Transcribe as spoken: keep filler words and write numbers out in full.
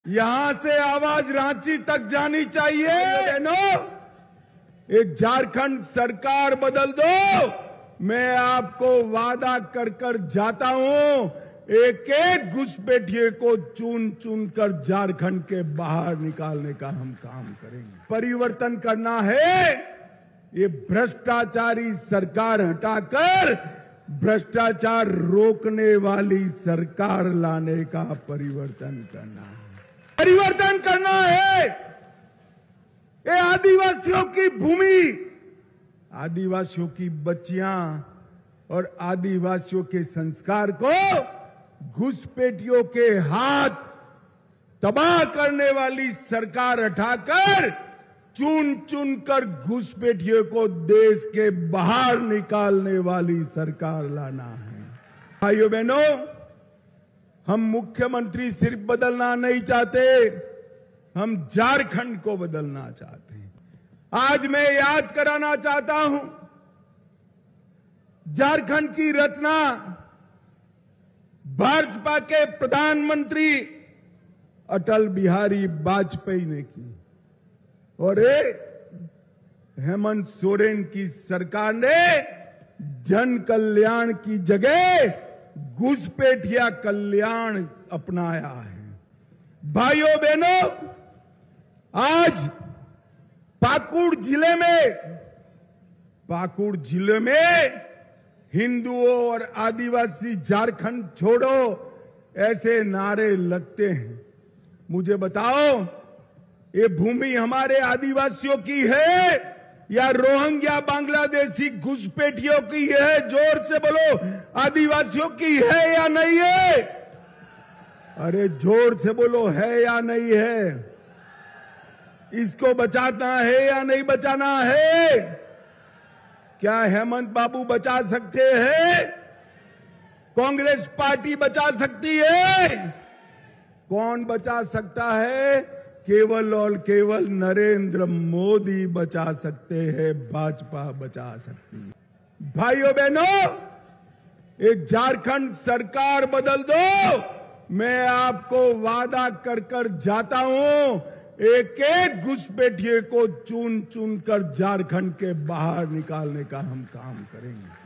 यहां से आवाज रांची तक जानी चाहिए। बहनों, एक झारखंड सरकार बदल दो। मैं आपको वादा कर कर जाता हूं, एक एक घुसपैठिए को चुन चुन कर झारखंड के बाहर निकालने का हम काम करेंगे। परिवर्तन करना है, ये भ्रष्टाचारी सरकार हटाकर भ्रष्टाचार रोकने वाली सरकार लाने का परिवर्तन करना है। परिवर्तन करना है। ये आदिवासियों की भूमि, आदिवासियों की बच्चियां और आदिवासियों के संस्कार को घुसपैठियों के हाथ तबाह करने वाली सरकार हटाकर चुन चुन कर घुसपैठियों को देश के बाहर निकालने वाली सरकार लाना है। भाइयों बहनों, हम मुख्यमंत्री सिर्फ बदलना नहीं चाहते, हम झारखंड को बदलना चाहते हैं। आज मैं याद कराना चाहता हूं, झारखंड की रचना भाजपा के प्रधानमंत्री अटल बिहारी वाजपेयी ने की और हेमंत सोरेन की सरकार ने जन कल्याण की जगह घुसपैठिया कल्याण अपनाया है। भाइयों बहनों, आज पाकुड़ जिले में पाकुड़ जिले में हिंदुओं और आदिवासी झारखंड छोड़ो ऐसे नारे लगते हैं। मुझे बताओ, ये भूमि हमारे आदिवासियों की है या रोहिंग्या बांग्लादेशी घुसपैठियों की है? जोर से बोलो, आदिवासियों की है या नहीं है? अरे जोर से बोलो, है या नहीं है? इसको बचाना है या नहीं बचाना है? क्या हेमंत बाबू बचा सकते हैं? कांग्रेस पार्टी बचा सकती है? कौन बचा सकता है? केवल और केवल नरेंद्र मोदी बचा सकते हैं, भाजपा बचा सकती है। भाइयों बहनों, एक झारखंड सरकार बदल दो। मैं आपको वादा कर कर जाता हूं, एक एक घुसपैठिए को चुन चुन कर झारखंड के बाहर निकालने का हम काम करेंगे।